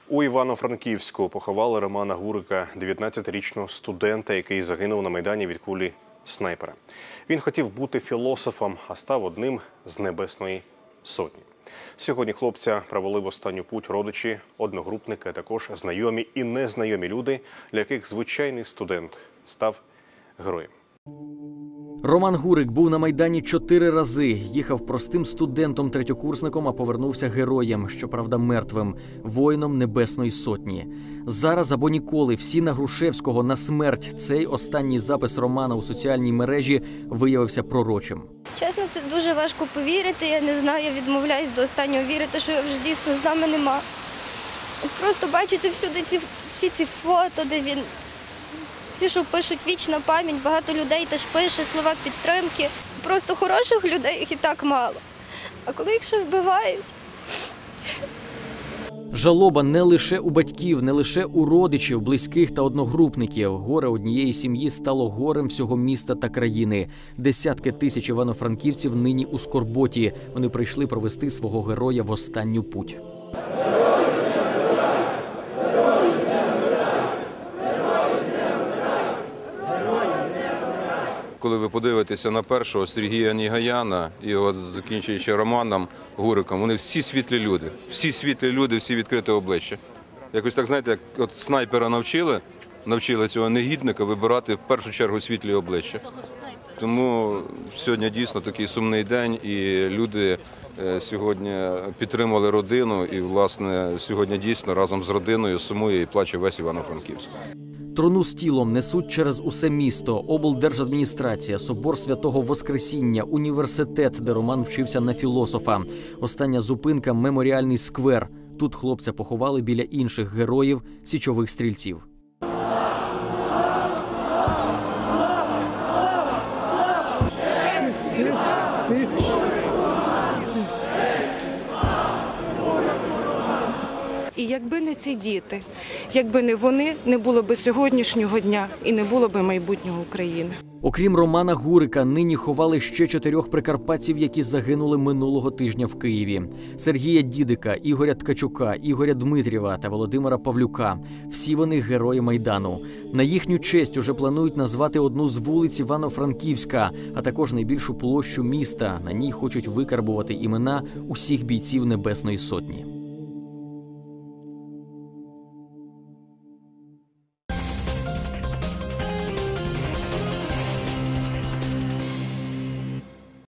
У Івано-Франківську поховали Романа Гурика, 19-річного студента, який загинув на Майдані від кулі снайпера. Він хотів бути філософом, а став одним з Небесної Сотні. Сьогодні хлопця провели в останню путь родичі, одногрупники, а також знайомі і незнайомі люди, для яких звичайний студент став героєм. Роман Гурик був на Майдані 4 рази. Їхав простим студентом-третьокурсником, а повернувся героєм, щоправда мертвим, воїном Небесної Сотні. Зараз або ніколи всі на Грушевського на смерть. Цей останній запис Романа у соціальній мережі виявився пророчим. Чесно, це дуже важко повірити. Я не знаю, я відмовляюсь до останнього вірити, що його вже дійсно з нами нема. Просто бачити всюди всі ці фото, де він... Всі, що пишуть «Вічна пам'ять», багато людей теж пише слова підтримки. Просто хороших людей їх і так мало. А коли їх ще вбивають... Жалоба не лише у батьків, не лише у родичів, близьких та одногрупників. Горе однієї сім'ї стало горем всього міста та країни. Десятки тисяч івано-франківців нині у скорботі. Вони прийшли провести свого героя в останню путь. Коли ви подивитеся на першого Сергія Нігаяна і от закінчуючи Романом Гуриком, вони всі світлі люди, всі відкрите обличчя. Якось так, знаєте, як от снайпера навчили цього негідника вибирати в першу чергу світлі обличчя. Тому сьогодні дійсно такий сумний день, і люди сьогодні підтримали родину, і, власне, сьогодні дійсно разом з родиною сумує і плаче весь Івано-Франківськ. Труну з тілом несуть через усе місто, облдержадміністрація, собор Святого Воскресіння, університет, де Роман вчився на філософа. Остання зупинка – Меморіальний сквер. Тут хлопця поховали біля інших героїв – січових стрільців. І якби не ці діти, якби не вони, не було б сьогоднішнього дня і не було б майбутнього України. Окрім Романа Гурика, нині ховали ще 4 прикарпатців, які загинули минулого тижня в Києві. Сергія Дідика, Ігоря Ткачука, Ігоря Дмитрєва та Володимира Павлюка. Всі вони герої Майдану. На їхню честь уже планують назвати одну з вулиць Івано-Франківська, а також найбільшу площу міста. На ній хочуть викарбувати імена усіх бійців Небесної Сотні.